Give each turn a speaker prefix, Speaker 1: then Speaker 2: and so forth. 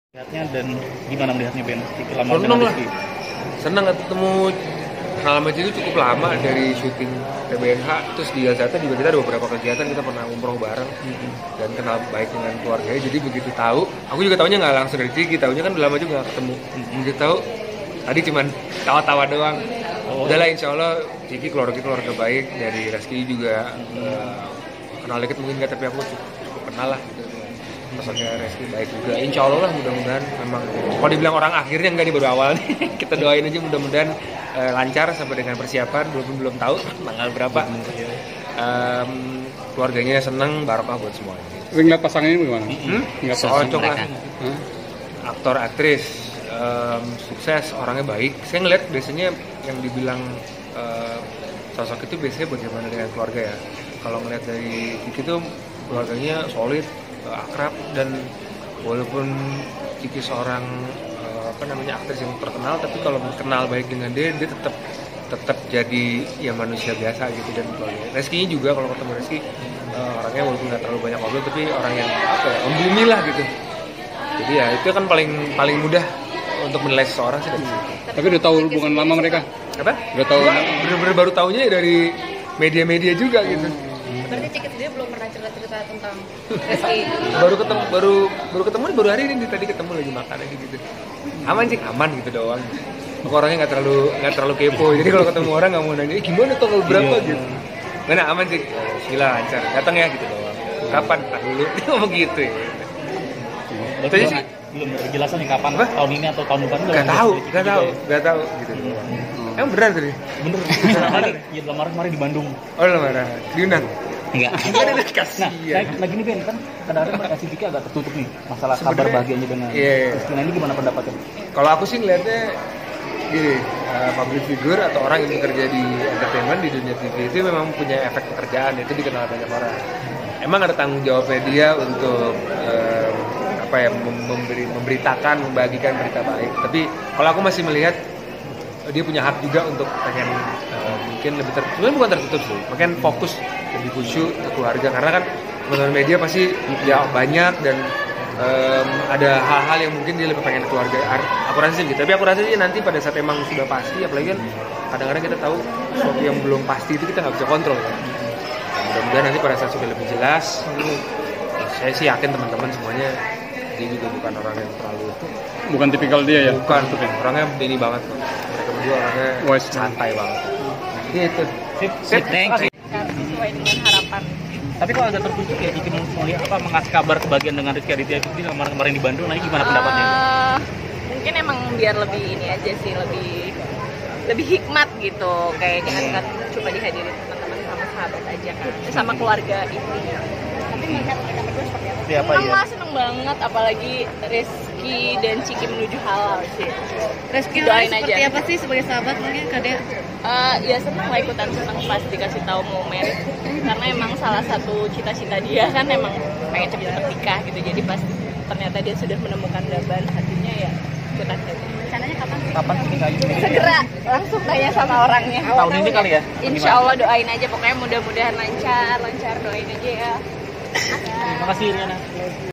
Speaker 1: Lihatnya dan gimana melihatnya Ben? Lama
Speaker 2: Seneng lah,
Speaker 1: Rizky.
Speaker 2: seneng ketemu. Kenal sama itu cukup lama dari syuting TBNH, terus di Gazata juga kita ada beberapa kegiatan, kita pernah umroh bareng dan kenal baik dengan keluarganya. Jadi begitu tahu, aku juga taunya nggak langsung dari Ciki, taunya kan udah lama juga nggak ketemu. Begitu tahu, tadi cuman tawa-tawa doang. Udahlah, insya Allah Ciki keluarga baik, dari Rizky juga kenal deket mungkin nggak, tapi aku cukup kenal lah gitu. Maksudnya Rizky baik juga, insya Allah lah, mudah-mudahan. Memang kalau dibilang orang akhirnya enggak, nih baru awal nih. Kita doain aja mudah-mudahan lancar sampai dengan persiapan, belum tahu tanggal berapa. Keluarganya seneng, barokah buat semuanya.
Speaker 3: Ngeliat pasangannya gimana?
Speaker 2: Cocok lah. Aktor, aktris, sukses, orangnya baik. Saya ngeliat biasanya yang dibilang sosok itu biasanya bagaimana dengan keluarga ya. Kalau ngeliat dari Ciki tuh keluarganya solid, akrab, dan walaupun Ciki seorang aktris yang terkenal, tapi kalau kenal baik dengan dia tetap jadi ya manusia biasa gitu. Dan Rizky juga, kalau ketemu Rizky orangnya walaupun nggak terlalu banyak ngobrol, tapi orang yang membumi lah gitu. Jadi ya itu kan paling mudah untuk menilai seseorang sih dari situ.
Speaker 3: Tapi udah tahu hubungan lama mereka?
Speaker 2: Apa?
Speaker 3: Udah tahu?
Speaker 2: Bener-bener baru tahunya dari media-media juga gitu.
Speaker 4: Berarti Ciki sendiri belum pernah cerita tentang Rizky?
Speaker 2: baru hari ini, tadi ketemu lagi makan aja gitu. Aman gitu doang. Aku orangnya nggak terlalu kepo, jadi kalau ketemu orang nggak mau nanya gimana tanggal berapa gitu. Mana aman sih, sila lancar, datang ya gitu doang. Kapan? Tak dulu, dia ngomong gitu ya.
Speaker 1: Berarti belum berjelasan nih kapan, tahun ini atau tahun depan?
Speaker 2: Nggak tahu gitu. Emang beneran tadi?
Speaker 1: Bener. Iya, lamaran di Bandung.
Speaker 2: Oh, lamaran diundang?
Speaker 1: Enggak. Nah gini Ben, kan kadang-kadang si Ciki agak tertutup nih masalah kabar bahagianya dengan Rizky. Nah ini gimana pendapatnya?
Speaker 2: Kalau aku sih ngeliatnya gini, public figure atau orang yang bekerja di entertainment, di dunia TV itu memang punya efek pekerjaan, itu dikenal banyak orang. Emang ada tanggung jawabnya dia untuk memberitakan, membagikan berita baik. Tapi kalau aku masih melihat dia punya hak juga untuk pengen mungkin lebih sebenarnya bukan tertutup sih, makin fokus lebih khusyuk ke keluarga, karena kan teman-teman media pasti ya banyak, dan ada hal-hal yang mungkin dia lebih pengen keluarga. Aku rasa sih gitu, tapi aku rasa sih nanti pada saat emang sudah pasti, apalagi kan kadang-kadang kita tahu sesuatu yang belum pasti itu kita nggak bisa kontrol kan. Mudah-mudahan nanti pada saat sudah lebih jelas, saya sih yakin teman-teman semuanya dia juga bukan orang yang terlalu,
Speaker 3: Bukan tipikal dia ya?
Speaker 2: Bukan, orangnya ini banget. Mereka berdua orangnya santai banget. Gitu.
Speaker 1: Sip, thank you.
Speaker 4: Sesuai dengan harapan.
Speaker 1: Tapi kalau agak tertutup ya, Ciki mengasih kabar kebagian dengan Rizky Aditya itu kemarin di Bandung. Nah ini gimana pendapatnya?
Speaker 4: Mungkin emang biar lebih ini aja sih, lebih hikmat gitu. Kayak jangan cuma dihadirin teman-teman sama sahabat aja kan, sama keluarga ini. Tapi melihat mereka berdua seperti apa? Seneng banget, apalagi Rizky dan Ciki menuju halal sih.
Speaker 5: Rizky
Speaker 4: doain
Speaker 5: seperti
Speaker 4: aja.
Speaker 5: apa sih sebagai sahabat mungkin Kak?
Speaker 4: Ya seneng lah, ikutan seneng pas dikasih tahu mau merit, karena emang salah satu cita-cita dia kan emang pengen cepet nikah gitu. Jadi pas ternyata dia sudah menemukan daban hatinya, ya ikutan saja.
Speaker 5: Rencananya kapan sih?
Speaker 1: Kapan sih nikahnya?
Speaker 4: Segera langsung tanya sama orangnya.
Speaker 1: Tahun ini kali ya?
Speaker 4: Insya Allah doain aja, pokoknya mudah-mudahan lancar, doain aja ya.
Speaker 1: Terima kasih Riana.